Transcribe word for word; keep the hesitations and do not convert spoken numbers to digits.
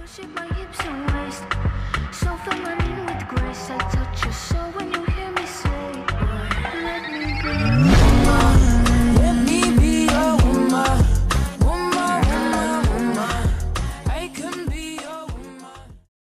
shape my hips and waist, so feminine with grace. I touch your soul when you